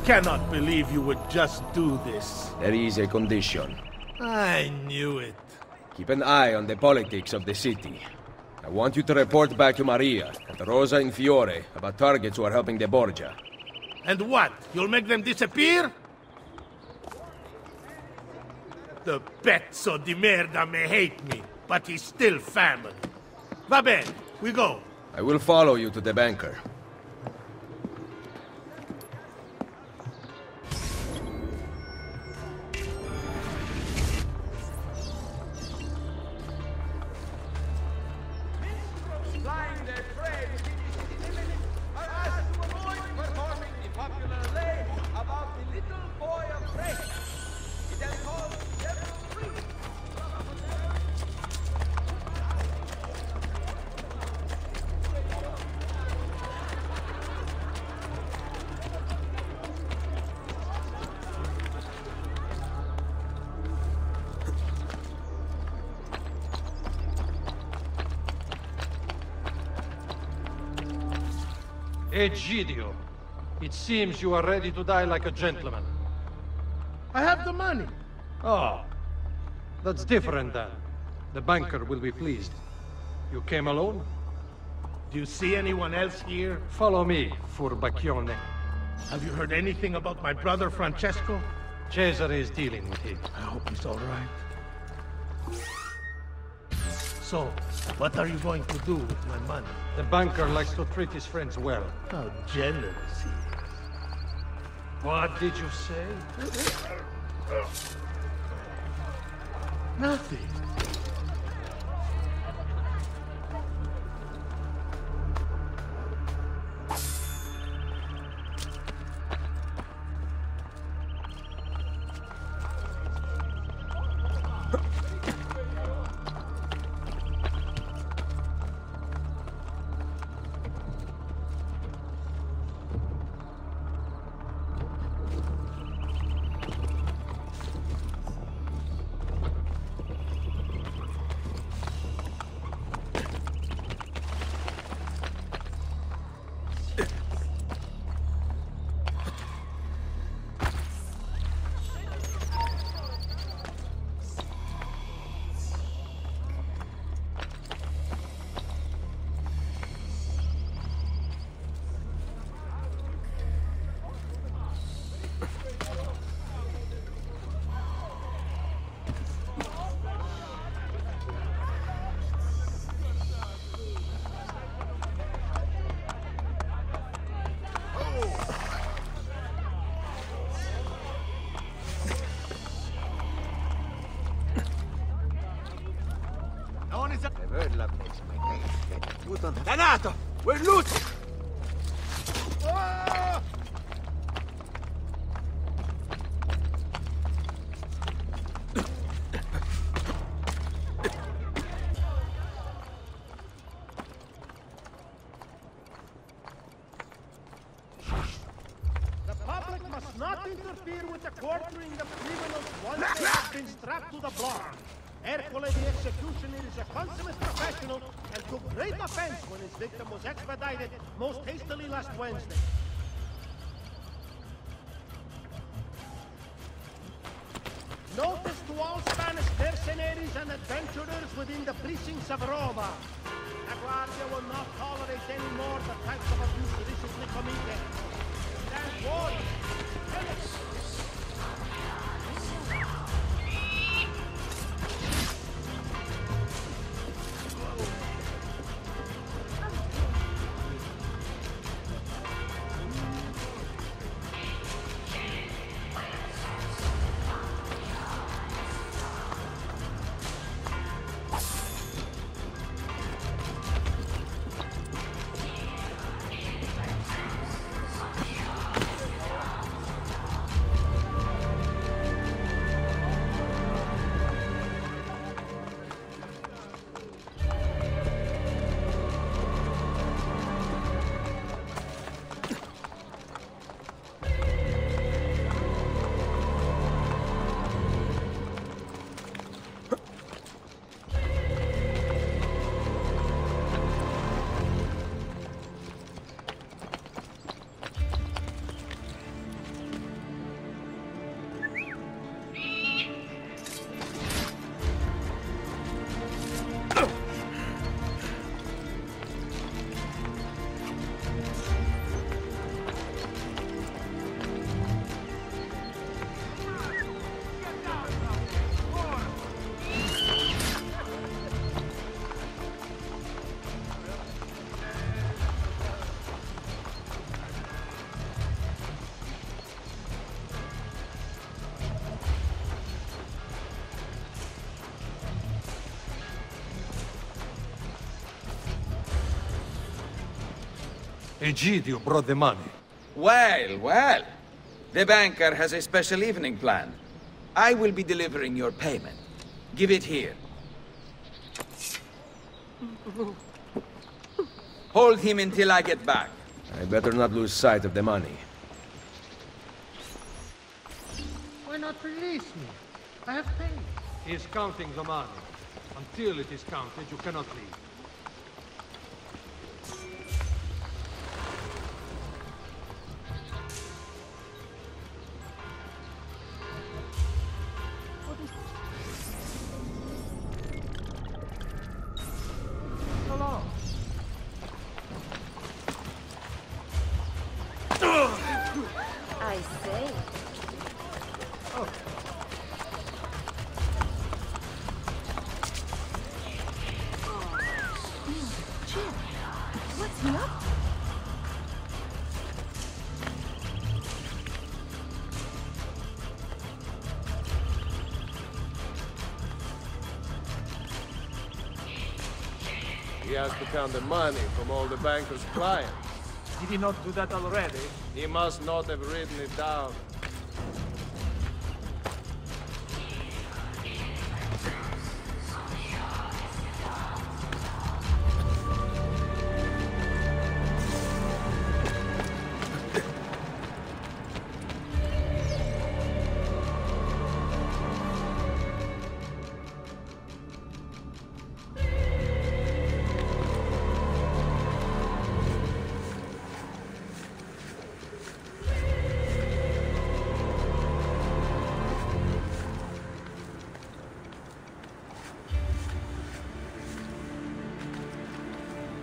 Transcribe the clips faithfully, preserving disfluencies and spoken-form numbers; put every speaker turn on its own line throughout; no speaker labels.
cannot believe you would just do this.
There is a condition.
I knew it.
Keep an eye on the politics of the city. I want you to report back to Maria and Rosa and Fiore about targets who are helping the Borgia.
And what? You'll make them disappear? The pezzo di merda may hate me, but he's still family. Va bene, we go.
I will follow you to the banker.
Egidio, it seems you are ready to die like a gentleman.
I have the money.
Oh, that's different then. The banker will be pleased. You came alone?
Do you see anyone else here?
Follow me, furbacchione.
Have you heard anything about my brother Francesco?
Cesare is dealing with him.
I hope he's all right. So, what are you going to do with my money?
The banker likes to treat his friends well.
How generous he is.
What did you say?
Nothing.
Danato! We're looting!
Ah!
The public must not interfere with the quartering of criminals once they have been strapped to the block. Ercole the executioner is a consummate professional and took great offense when his victim was expedited most hastily last Wednesday. Notice to all Spanish mercenaries and adventurers within the precincts of Roma. La Guardia will not tolerate any more the types of abuse recently committed. Stand warned.
Egidio brought the money.
Well, well. The banker has a special evening planned. I will be delivering your payment. Give it here. Hold him until I get back.
I better not lose sight of the money.
Why not release me? I have paid.
He is counting the money. Until it is counted, you cannot leave.
Hello.
I say.
Oh.
Chill. What's he up?
He has to count the money from all the banker's clients.
Did he not do that already?
He must not have written it down.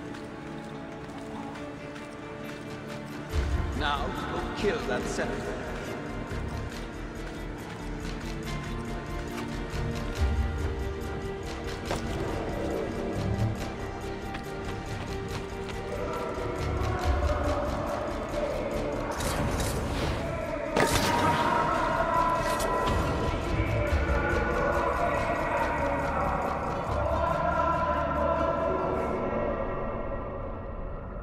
Now, we'll kill that senator.